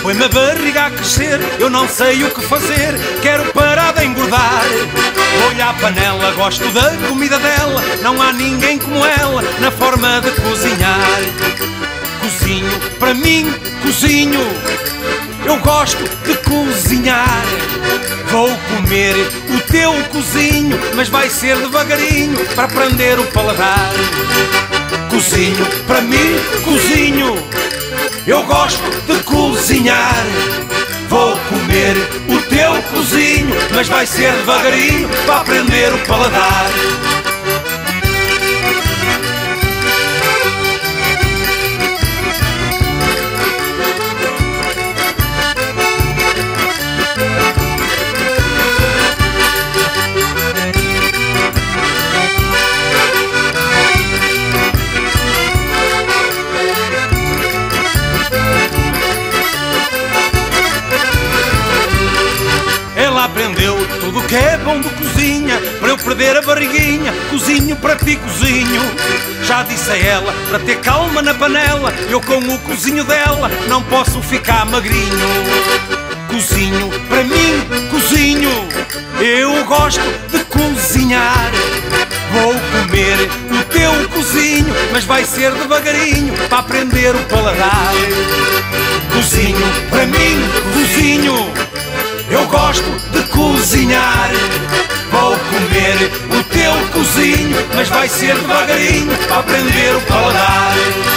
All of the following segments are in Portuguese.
Põe-me a barriga a crescer, eu não sei o que fazer, quero parar de engordar. Olho à panela, gosto da comida dela, não há ninguém como ela na forma de cozinhar. Cozinho, para mim, cozinho, eu gosto de cozinhar. Vou comer o teu cozinho, mas vai ser devagarinho para aprender o paladar. Cozinho, para mim, cozinho, eu gosto de cozinhar. Vou comer o teu cozinho, mas vai ser devagarinho para aprender o paladar. Aprendeu tudo o que é bom de cozinha, para eu perder a barriguinha, cozinho para ti, cozinho. Já disse a ela, para ter calma na panela, eu com o cozinho dela não posso ficar magrinho. Cozinho, para mim, cozinho, eu gosto de cozinhar. Vou comer o teu cozinho, mas vai ser devagarinho para aprender o paladar. Cozinho, para mim, cozinho, eu gosto de cozinhar. Vou comer o teu cozinho, mas vai ser devagarinho para aprender o paladar.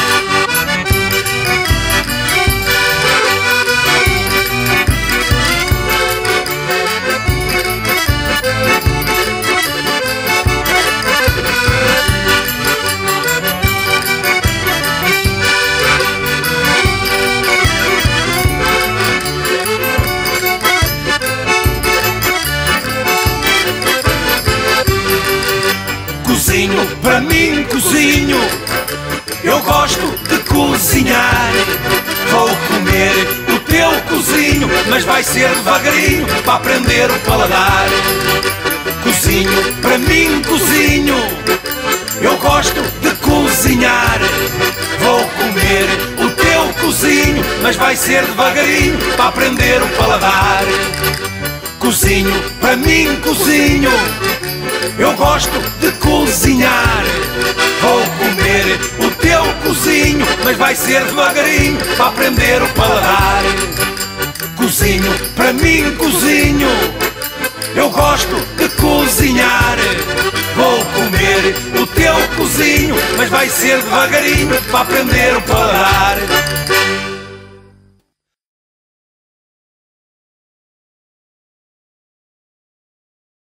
Cozinho, para mim, cozinho, eu gosto de cozinhar. Vou comer o teu cozinho, mas vai ser devagarinho para aprender o paladar. Cozinho, para mim, cozinho, eu gosto de cozinhar. Vou comer o teu cozinho, mas vai ser devagarinho para aprender o paladar. Cozinho, para mim, cozinho, eu gosto de cozinhar. Vou comer o teu cozinho, mas vai ser devagarinho para aprender o paladar. Cozinho, para mim, cozinho, eu gosto de cozinhar. Vou comer o teu cozinho, mas vai ser devagarinho para aprender o paladar.